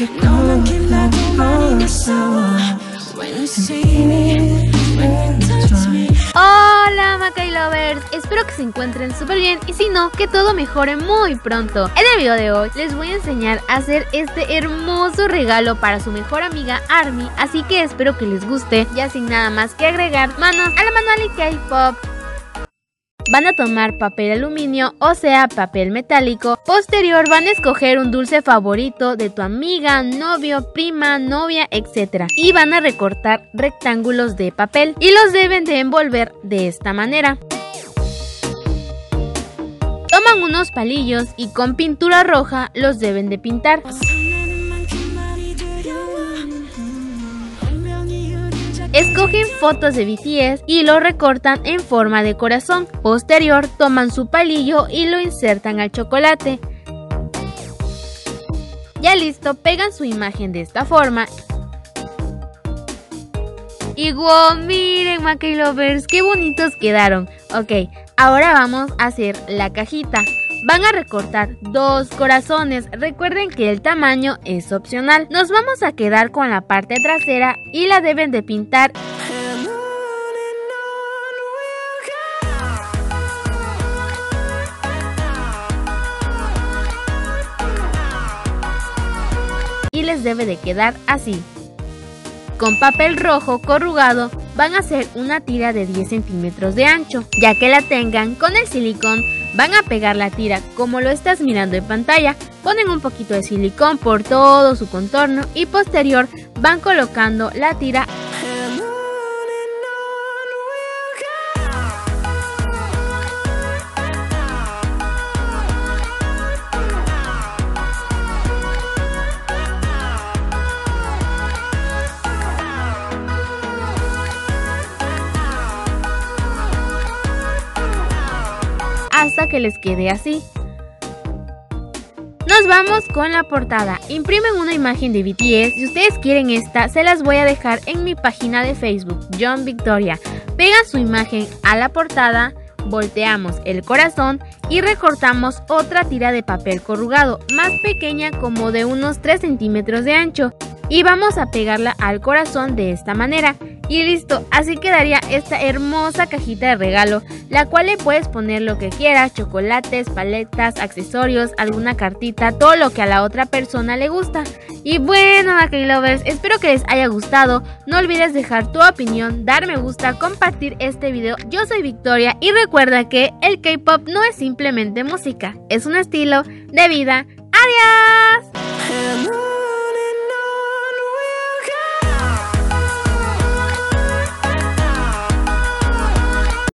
Hola Makai Lovers, espero que se encuentren súper bien y si no, que todo mejore muy pronto. En el video de hoy les voy a enseñar a hacer este hermoso regalo para su mejor amiga Army, así que espero que les guste. Ya sin nada más que agregar, manos a la manual y K-pop. Van a tomar papel aluminio, o sea, papel metálico. Posterior van a escoger un dulce favorito de tu amiga, novio, prima, novia, etc. Y van a recortar rectángulos de papel y los deben de envolver de esta manera. Toman unos palillos y con pintura roja los deben de pintar. Escogen fotos de BTS y lo recortan en forma de corazón. Posterior, toman su palillo y lo insertan al chocolate. Ya listo, pegan su imagen de esta forma. Y wow, miren Makai Lovers, qué bonitos quedaron. Ok, ahora vamos a hacer la cajita. Van a recortar 2 corazones, recuerden que el tamaño es opcional. Nos vamos a quedar con la parte trasera y la deben de pintar. Y les debe de quedar así. Con papel rojo corrugado van a hacer una tira de 10 centímetros de ancho. Ya que la tengan, con el silicón van a pegar la tira como lo estás mirando en pantalla. Ponen un poquito de silicón por todo su contorno y posterior van colocando la tira. Hasta que les quede así. Nos vamos con la portada. Imprimen una imagen de BTS. Si ustedes quieren esta, se las voy a dejar en mi página de Facebook, John Victoria. Pegan su imagen a la portada, volteamos el corazón y recortamos otra tira de papel corrugado, más pequeña, como de unos 3 centímetros de ancho. Y vamos a pegarla al corazón de esta manera. Y listo, así quedaría esta hermosa cajita de regalo, la cual le puedes poner lo que quieras: chocolates, paletas, accesorios, alguna cartita, todo lo que a la otra persona le gusta. Y bueno, Makai Lovers, espero que les haya gustado. No olvides dejar tu opinión, dar me gusta, compartir este video. Yo soy Victoria y recuerda que el K-pop no es simplemente música, es un estilo de vida. ¡Adiós!